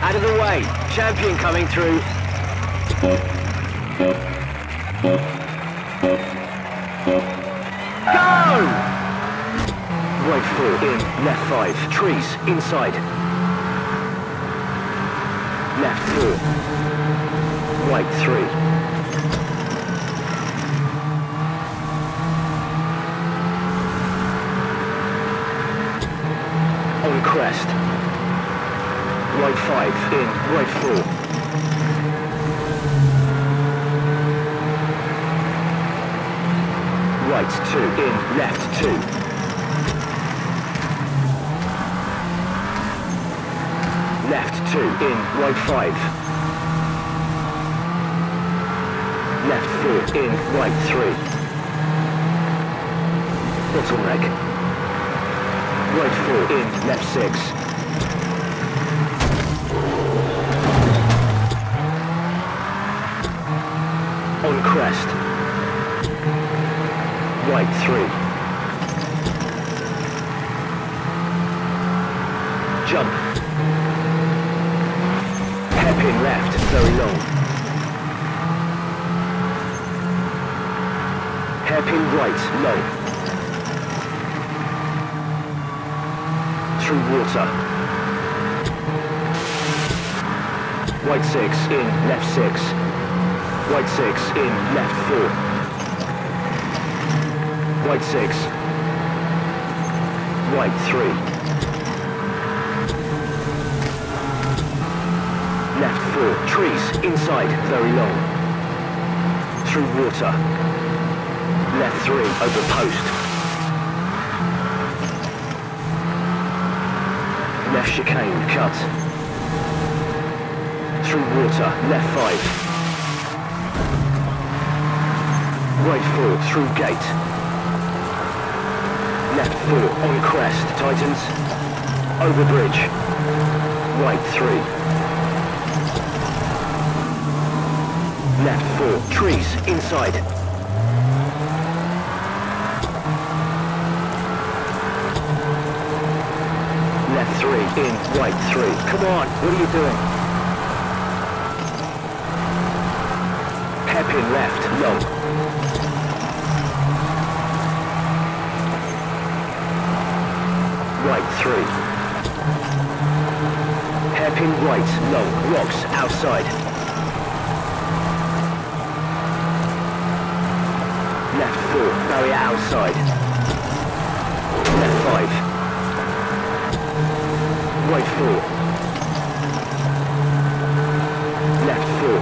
Out of the way. Champion coming through. Go! Right 4 in, left 5. Trees, inside. Left 4. Right 3. On crest. Right 5 in, right 4. Right 2 in, left 2. Left 2 in, right 5. Left 4 in, right 3. Bottleneck. Right 4 in, left 6. On crest. Right 3. Jump. Hairpin left, very long. Hairpin right, low. Through water. Right 6 in, left 6. Right 6 in, left 4. Right 6. Right 3. Left 4. Trees, inside, very long. Through water. Left 3, over post. Left chicane, cut. Through water, left 5. Right 4, through gate. Left 4, on crest, tightens. Over bridge. Right 3. Left 4, trees, inside. Left 3, in, right 3. Come on, what are you doing? Hairpin left, long. Right 3. Hairpin right, long. Rocks, outside. Left 4, barrier outside. Left 5. Right 4. Left 4.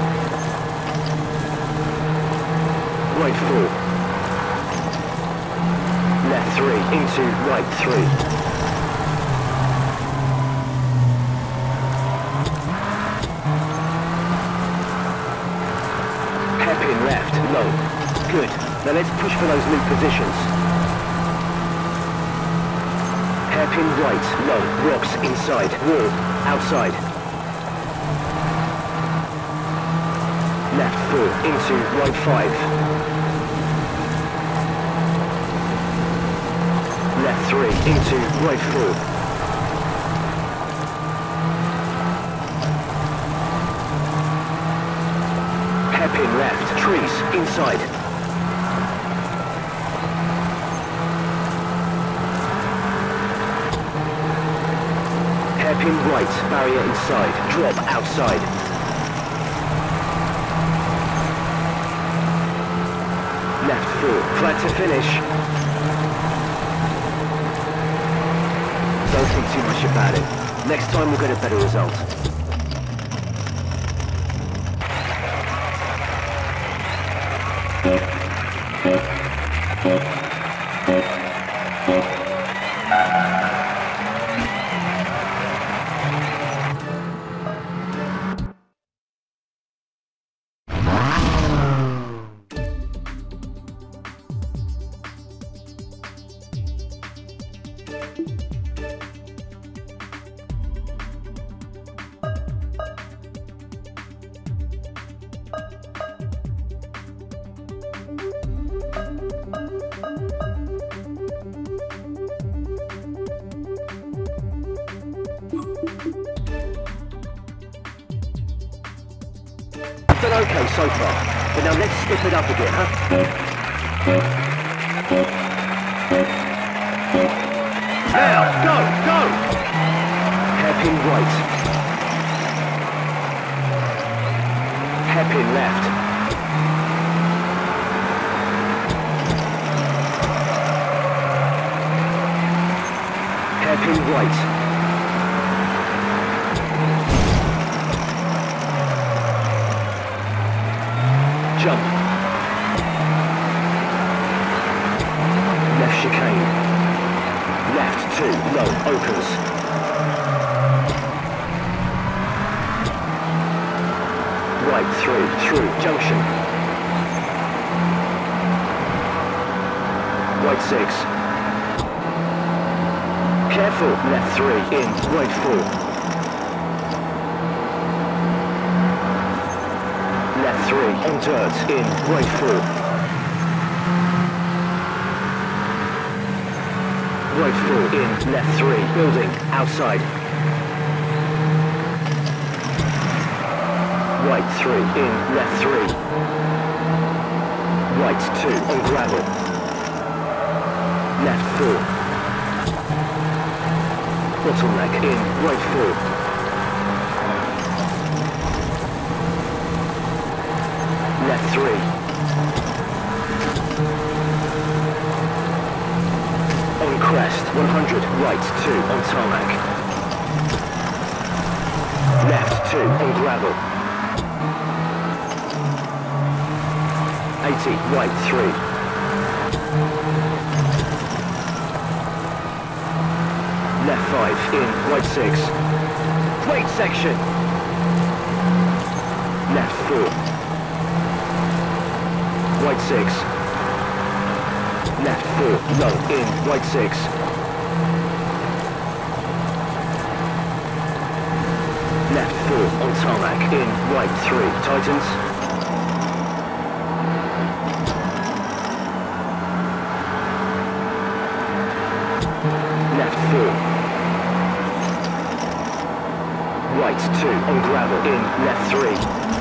Right 4. Left 3 into right 3. Hairpin left, low. Good. Now let's push for those lead positions. Hairpin right, low, rocks inside, wall, outside. Left 4, into right 5. Left 3, into right 4. Hairpin left, trees, inside. Hairpin right, barrier inside, drop outside. Left 4, flat to finish. Don't think too much about it. Next time we'll get a better result. okay so far, but now let's step it up again, huh? Now, go, go! Hairpin right. Hairpin left. Hairpin right. Jump. Left chicane. Left 2, low, opens. Right 3, through, junction. Right 6. Careful, left 3, in, right 4. Left 3, on dirt, in, right 4. Right 4, in, left 3, building, outside. Right 3, in, left 3. Right 2, on gravel. Left 4. Bottleneck, in, right 4. Left 3. On crest, 100, right 2, on tarmac. Left 2, on gravel. 80, right 3. Left 5, in, right 6. Great section. Left 4. Right 6. Left 4, low, in, right 6. Left 4, on tarmac, in, right 3, tightens. Left 4. Right 2, on gravel, in, left 3.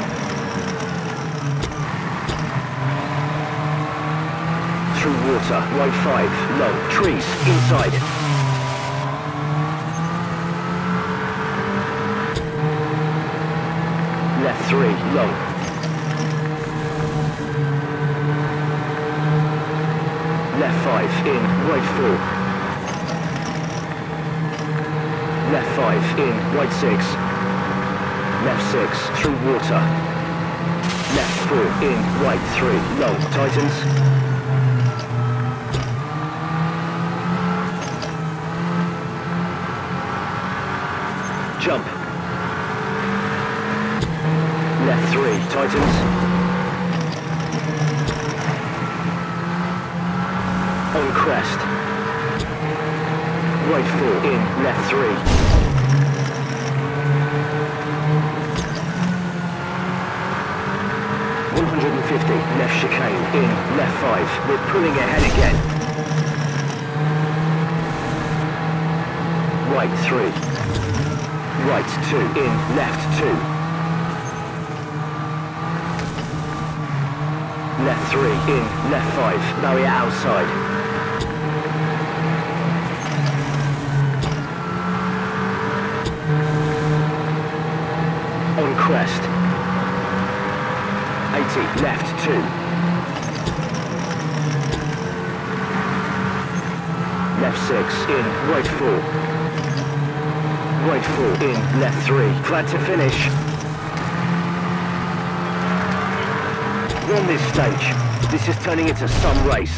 Through water, right 5, low, trees, inside. Left 3, low. Left 5, in, right 4. Left 5, in, right 6. Left 6, through water. Left 4, in, right 3, low, tightens. Jump. Left 3, tightens. On crest. Right 4, in, left 3. Left chicane, in, left 5. We're pulling ahead again. Right 3. Right 2, in, left 2. Left 3, in, left 5. Barrier outside. On crest. 80, left 2. Left 6, in, right 4. Right 4, in, left 3. Glad to finish. We're on this stage. This is turning into some race.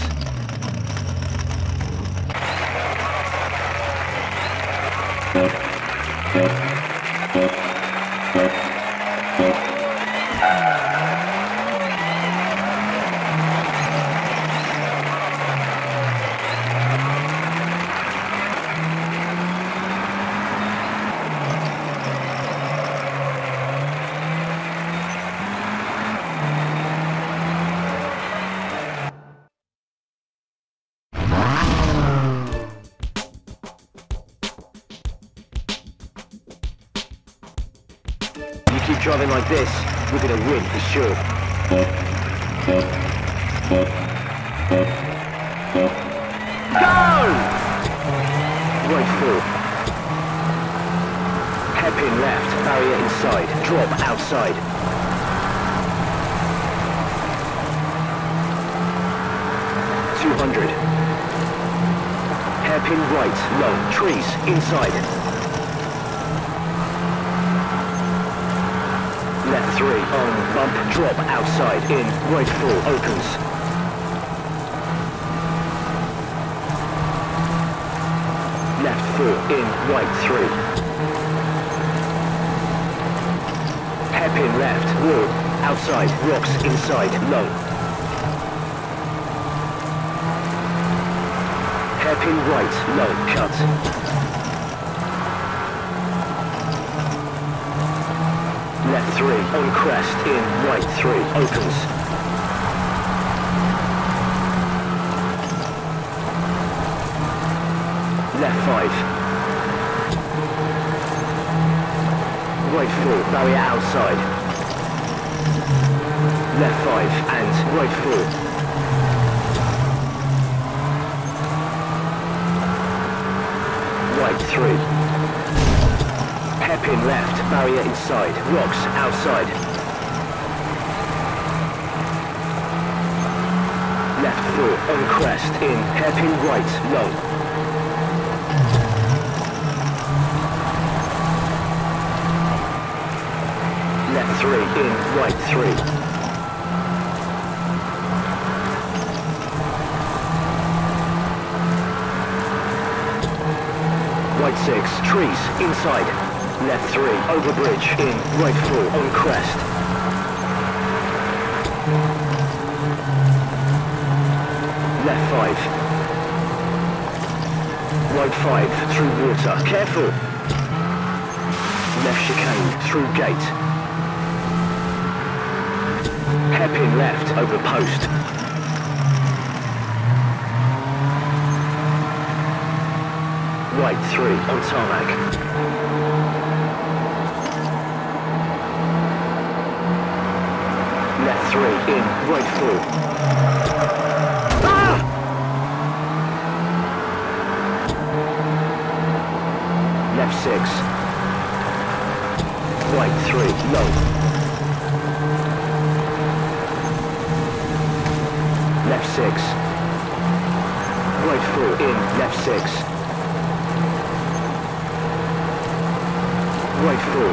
Keep driving like this, We're gonna win for sure. Go! Right 4. Hairpin left, barrier inside, drop outside. .200. Hairpin right, low, trees, inside. Left 3, on, bump, drop, outside, in, right 4, opens. Left 4, in, right 3. Hairpin left, wall, outside, rocks, inside, low. Hairpin right, low, cut. Left 3, on crest, in, right 3, opens. Left 5. Right 4, barrier outside. Left 5, and right 4. Right 3. Hairpin left, barrier inside, rocks outside. Left 4, on crest, in, hairpin right, low. Left 3, in, right 3. Right 6, trees, inside. Left 3, over bridge, in, right 4, on crest. Left 5. Right 5, through water, careful. Left chicane, through gate. Hairpin left, over post. Right 3, on tarmac. Left 3, in, right 4. Ah! Left 6. Right 3, low. Left 6. Right 4, in, left 6. Right 4.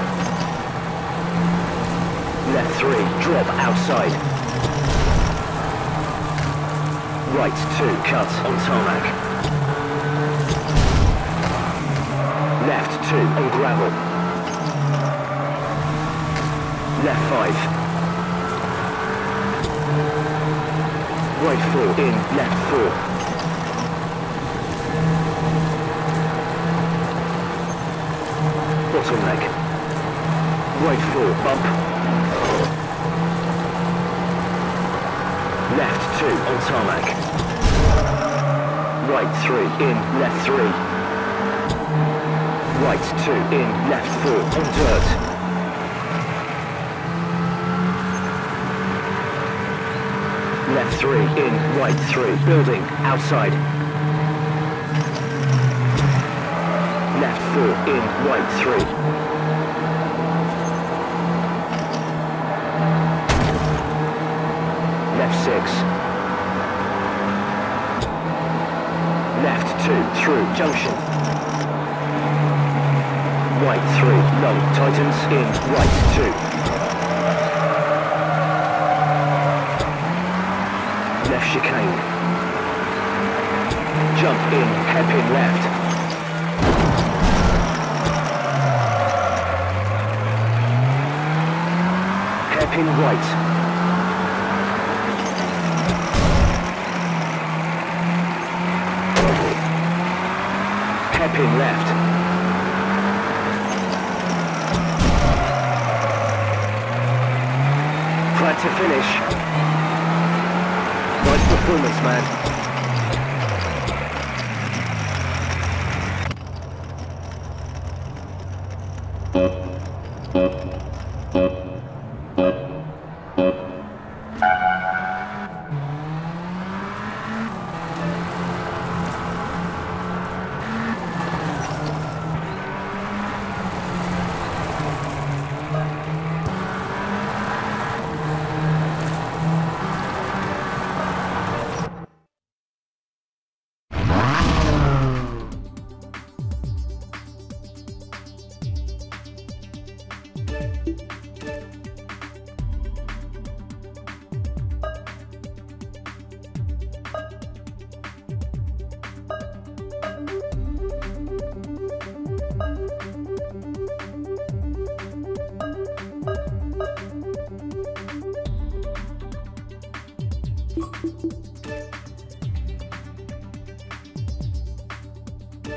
Left 3, drop outside. Right 2, cut on tarmac. Left 2, on gravel. Left 5. Right 4, in, left 4. Bottleneck. Right 4, bump. Left 2, on tarmac. Right 3, in, left 3. Right 2, in, left 4, on dirt. Left 3, in, right 3, building, outside. Left 4, in, right 3. Left 6. Left 2, through, junction. Right 3, long, tightens, in, right 2. Left chicane. Jump in, hairpin left. Hairpin right. Hairpin left. Flat to finish. Nice performance, man.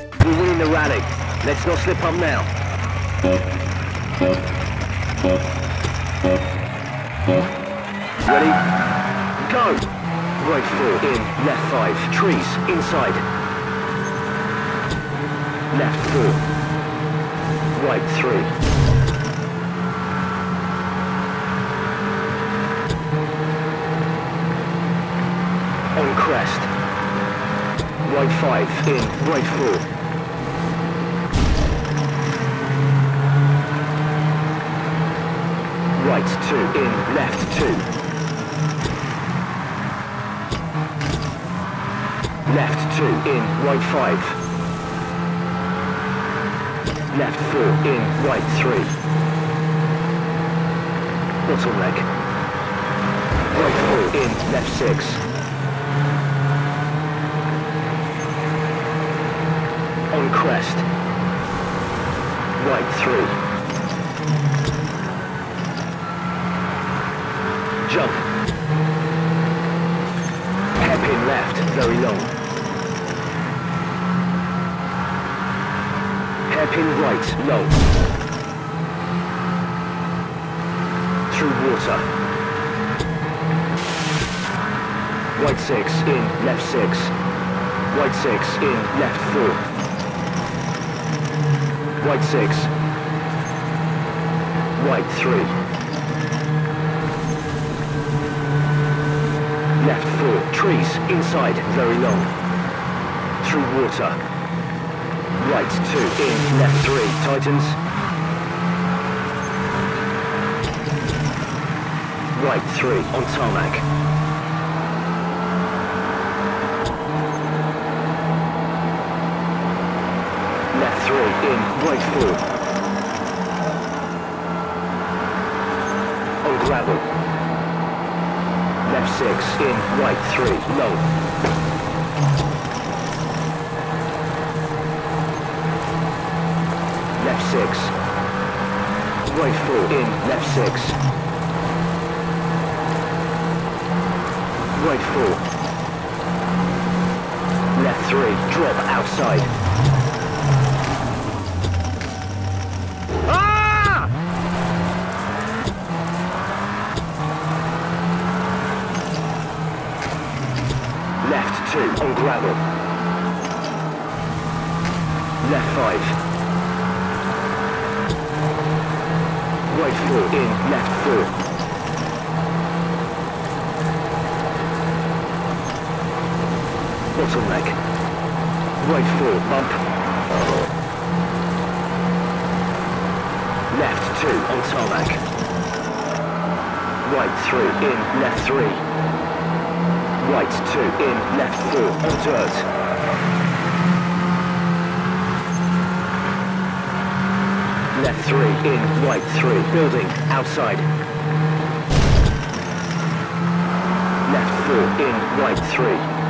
We're winning the rally. Let's not slip up now. Ready? Go! Right 4 in, left 5, trees, inside. Left 4. Right 3. On crest. Right 5 in, right 4. Right 2 in, left 2. Left 2 in, right 5. Left 4 in, right 3. Bottleneck. Right 4 in, left 6. On crest. Right 3. Jump. Hairpin left, very long. Hairpin right, low. Through water. Right 6 in, left 6. Right 6 in, left 4. Right 6. Right 3. Left 4, trees, inside, very long. Through water. Right 2, in, left 3, tightens. Right 3, on tarmac. Left 3, in, right 4. On gravel. Left 6, in, right 3, low. Left 6. Right 4, in, left 6. Right 4. Left 3, drop outside. Left 2 on gravel. Left 5. Right 4 in, left 4. Bottleneck. Right 4, bump. Left 2 on tarmac. Right 3 in, left 3. Right 2 in, left 4, on dirt. Left 3 in, right 3, building, outside. Left 4 in, right 3.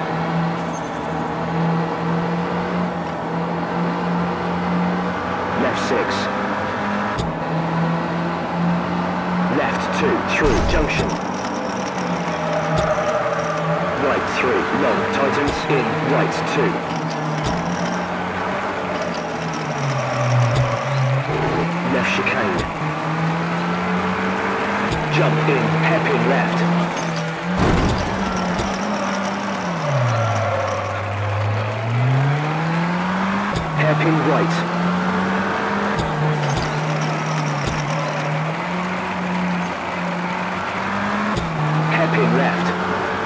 Left 6. Left 2, through, junction. Right 3, long, tightens, in, right 2. Left chicane. Jump in, hairpin left. Hairpin right. Hairpin left.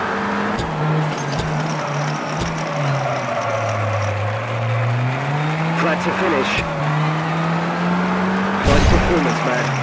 Flat to finish. Nice performance, man.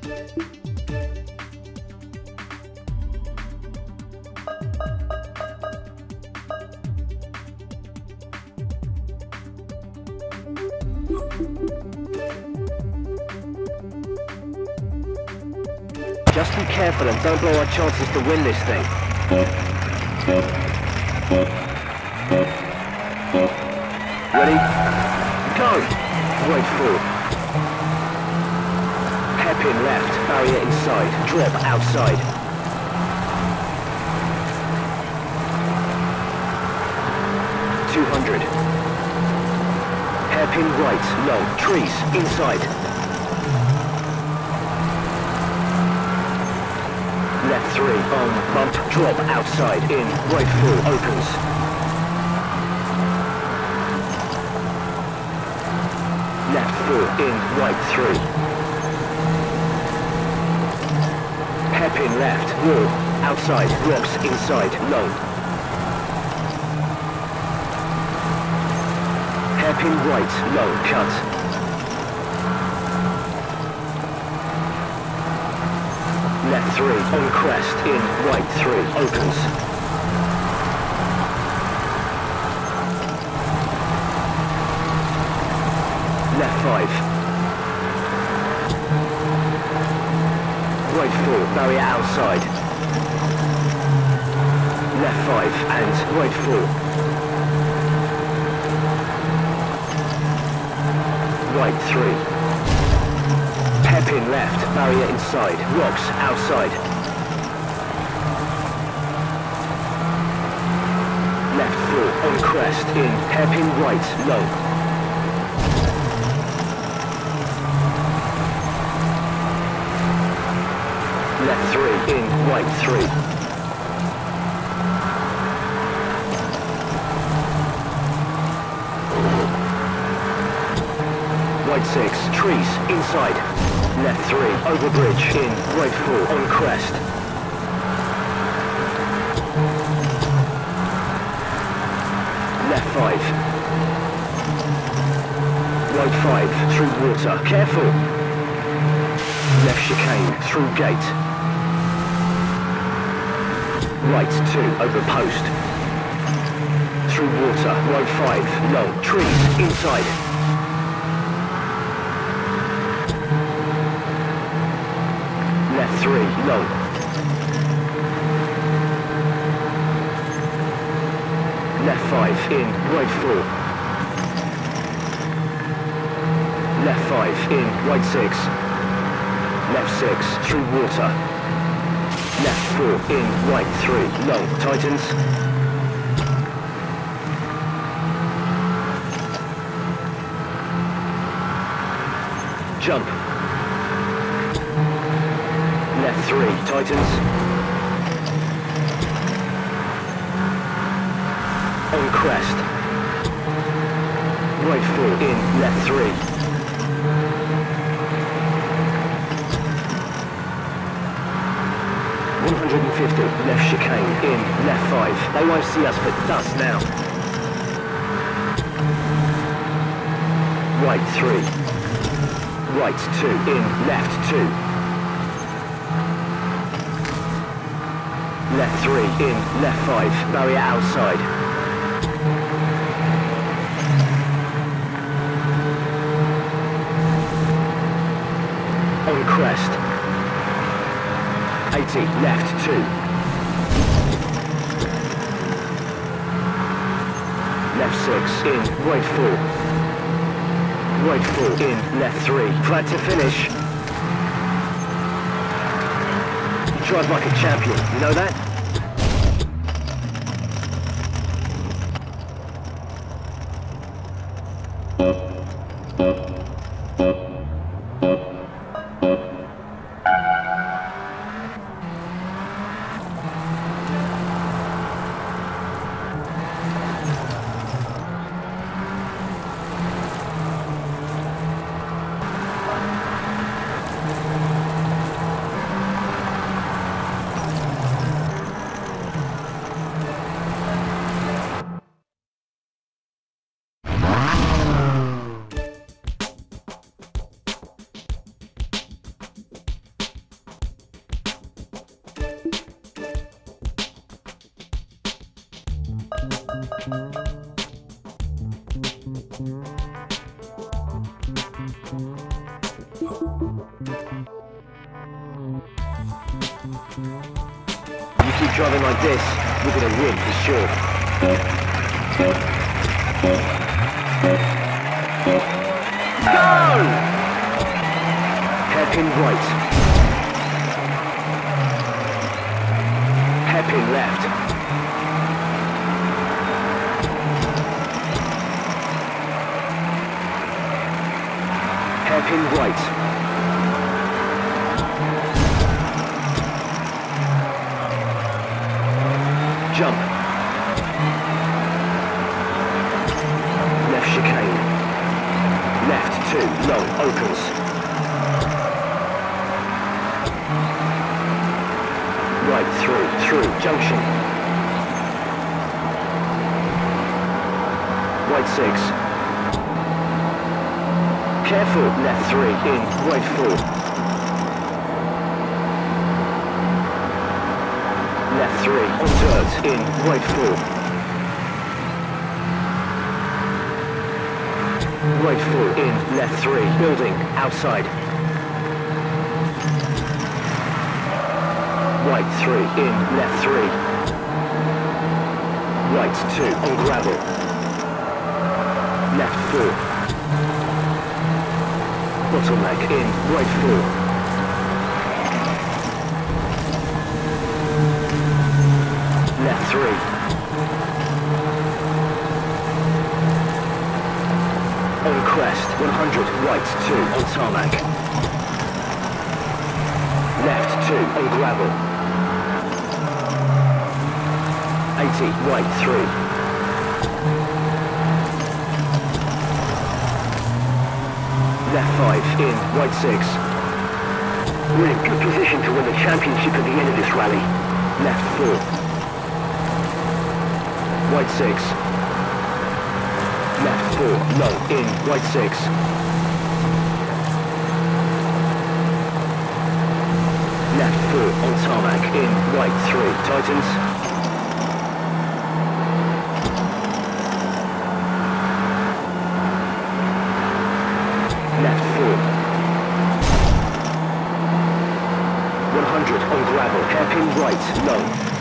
Just be careful and don't blow our chances to win this thing. Ready? Go! Wait for. Hairpin left, barrier inside, drop outside. .200. Hairpin right, long, trees, inside. Left 3, on, bump, drop, outside, in, right 4, opens. Left 4, in, right 3. Hairpin left, wall, outside, rocks, inside, long. Hairpin right, long, cut. Left 3, on crest, in, right 3, opens. Left 5. Right 4, barrier outside. Left 5, and right 4. Right 3. Hairpin left, barrier inside, rocks outside. Left 4, on crest, in, hairpin right, low. Left 3, in, right 3. Right 6, trees, inside. Left 3, over bridge, in, right 4, on crest. Left 5. Right 5, through water, careful. Left chicane, through gate. Right 2, over post. Through water, right 5, long, trees, inside. Left 3, long. Left 5, in, right 4. Left 5, in, right 6. Left 6, through water. Left 4, in, right 3, long, tightens. Jump. Left 3, tightens. On crest. Right 4, in, left 3. .150, left chicane, in, left 5. They won't see us but dust now. Right 3. Right 2, in, left 2. Left 3, in, left 5, barrier outside. On crest. 80, left 2. Left 6, in, right 4. Right 4, in, left 3. Flat to finish. You drive like a champion, you know that? Driving like this, we're gonna win for sure. Go! Hairpin right. Hairpin left. Hairpin right. Jump. Left chicane. Left 2, long, opens. Right through, junction. Right 6. Careful, left 3, in, right 4. Left 3, on dirt, in, right 4. Right 4, in, left 3, building, outside. Right 3, in, left 3. Right 2, on gravel. Left 4. Bottleneck, in, right 4. Left 3. On crest, 100, right 2, on tarmac. Left 2, on gravel. 80, right 3. Left 5, in, right 6. We're in good position to win the championship at the end of this rally. Left 4. Right 6. Left 4, low, in, right 6. Left 4, on tarmac, in, right 3, tightens. Left 4. 100, on gravel, hairpin right, low.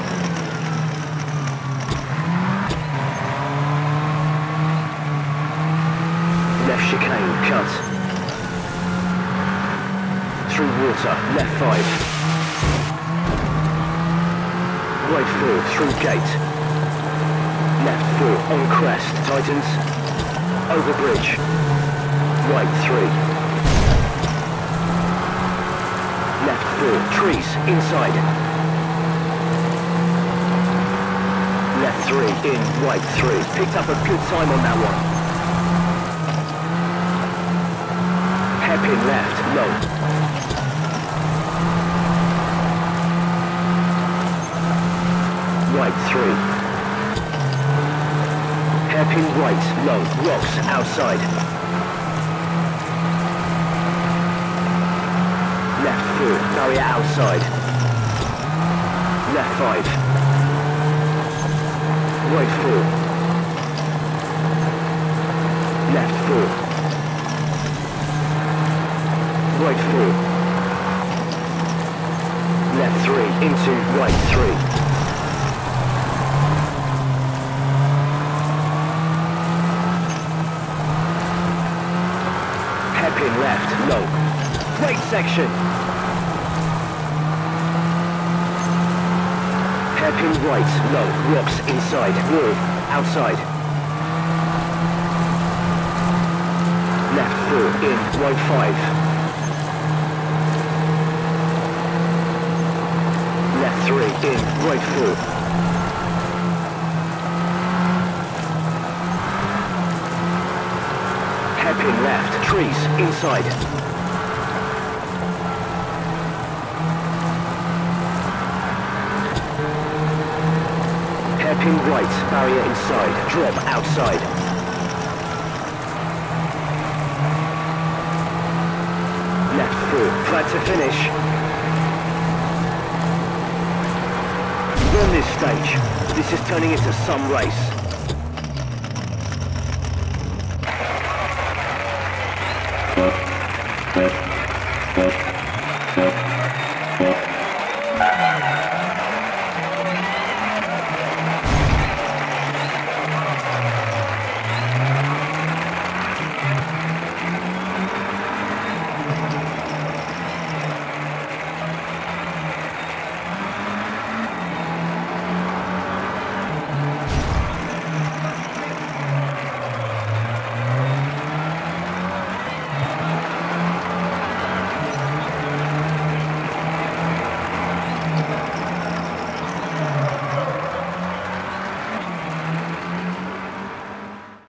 Left chicane, cut. Through water, left 5. Right 4, through gate. Left 4, on crest, tightens. Over bridge. Right 3. Left 4, trees, inside. Left 3, in, right 3. Picked up a good time on that one. Hairpin left, low. Right 3. Hairpin right, low, rocks, outside. Left 4, barrier outside. Left 5. Right 4. Left 4. Right 4. Left 3, into right 3. Hairpin left, low. Great section. Hairpin right, low, rocks inside, wall, outside. Left 4, in, right 5. Left 3, in, right 4. Hairpin left, trees, inside. Hairpin right, barrier inside, drop outside. Left 4, flat to finish. Won this stage. This is turning into some race. Thank you.